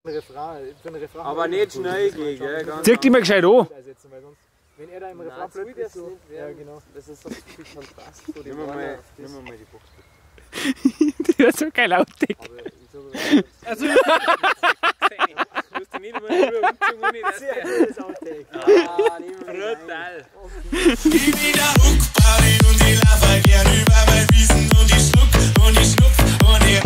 Aber nicht schnell gehen, gell? Zieh dich mal gescheit an. Wenn er da im Refrain plötzlich so... Ja, genau. Das ist so viel Kontrast. Nehmen wir mal die Box. Die hat so geil Outtake. Also, du musst nicht einmal nur umziehen, ohne dass der... Das Outtake. Ah, brutal. Ich bin der Huckparty und ich laufe gern über meine Wiesen und ich schluck und ich schnupf und ich...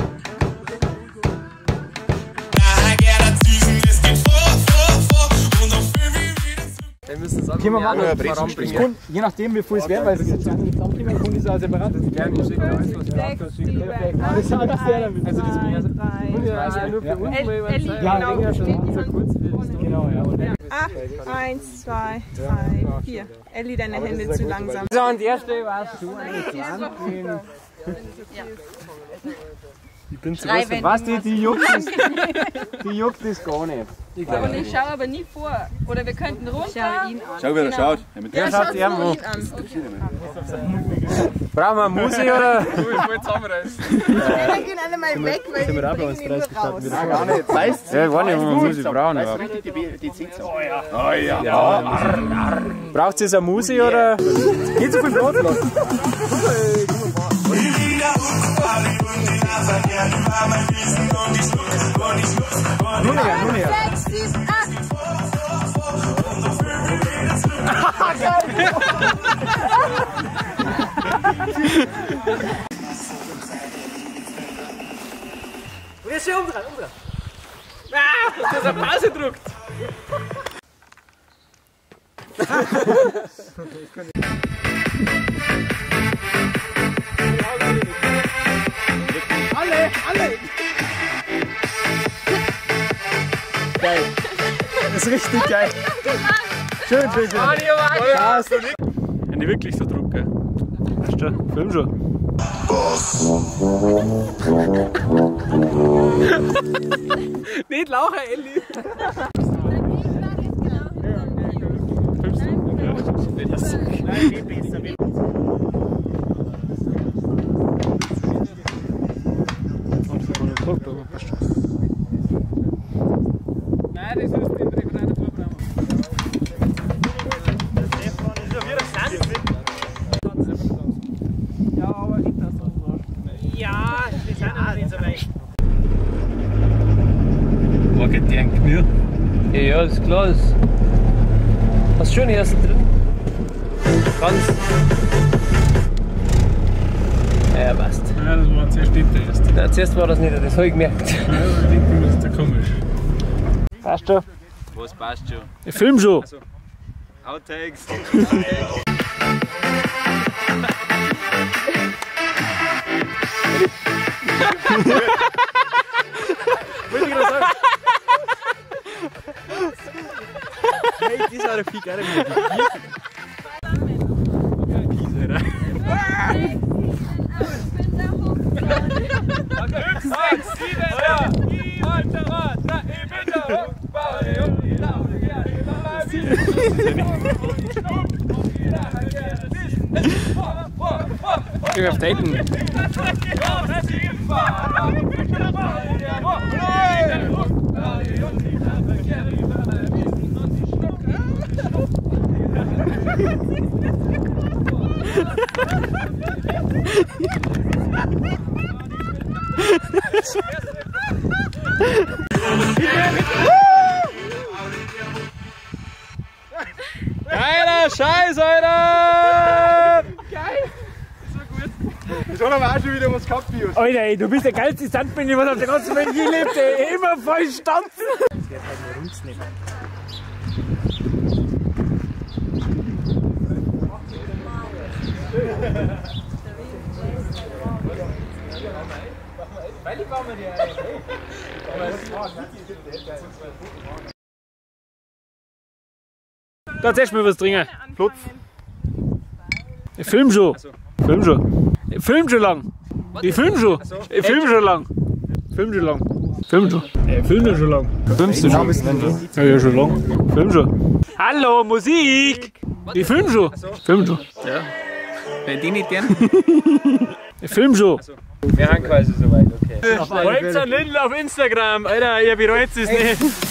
Daher gerne Ziesen, es geht vor und auf 5 wieder zurück. Wir müssen es auch Können wir machen, voranbringen. je nachdem wie viel es werden, weil es jetzt zusammen kommt, ist auch separat. Das ist gerne Wir schicken alles, was wir haben. das alles sehr damit. Also das wäre Nur für uns, weil wir Elli, Zeit ja, genau, ja, steht die so Hand kurz vorne. Genau, ja. 1, 2, 3, 4. Elli, deine Hände zu langsam. So, und die erste warst du. Ich bin zu Drei Wände. Was, die juckt es gar nicht. Und ich schaue aber nie vor. Oder wir könnten runter. Schau, wer da schaut. Ja, mit der schaut irgendwo. Brauchen wir Musik oder? Wir gehen alle mal weg, weil wir bringen ihn nur raus. gar nicht. Weißt Ja, ich weiß nicht, ob wir Musik brauchen. du, Aber. die zieht so. Braucht ihr eine Musik oder? Geht so viel Blut los. Ich bin der Huckparty und ich laufe gern über meine Wiesen und ich schluck und ich schnupf und ich... Nur näher. 6, 7, 8. Und jetzt hier umdrehen. Du hast eine Pause gedrückt. Alle! Geil. Das ist richtig geil. Schön. Wenn die wirklich so drucken. Weißt du, film schon. Nicht lauchen, Elli. Nein, das ist den regionalen Vorprogramm. Ja, aber nicht das so. Ja, wir sind ja nicht so weit. Wo geht die eigentlich mir? Ja, ist klar. Hast du schön hier drin? Ganz. Ja, passt. Ja, das war zuerst nicht der erste. Na, zuerst war das nicht, das habe ich gemerkt. Ja, ich denke, das ist ja komisch. Passt schon? Was passt schon? Ich film schon. Outtakes. Hey, die ist auch viel geiler. Ich will auf Daten. Geiler Scheiß, Alter! Ich habe aber auch schon wieder was gehabt, Bios. Alter, ey, du bist der geilste Sandmännchen, was auf der ganzen Welt je lebt, ey. Immer voll stampfen. Das wird halt nur Runz nicht. Da erzählst du mir was trinken. Plutz. Ich film schon. Film schon. Ich film schon lang. Ich film schon. Ich film schon lang. Film schon lang. Film schon. Ich film ja schon lang. Filmst du schon? Ja, ja, schon lang. Film schon. Hallo, Musik! Ich film schon. Film schon. Ja. Wenn die nicht gern. Ich film schon. Wir haben quasi soweit, okay. Folgt an Lindl auf Instagram, Alter, ihr bereut es nicht.